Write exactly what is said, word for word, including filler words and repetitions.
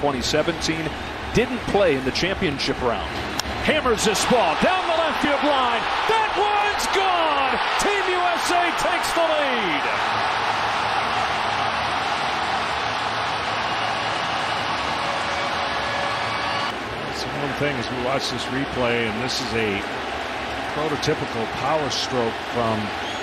twenty seventeen. Didn't play in the championship round. Hammers this ball down the left field line. That one's gone. Team U S A takes the lead. That's one thing as we watch this replay, and this is a prototypical power stroke from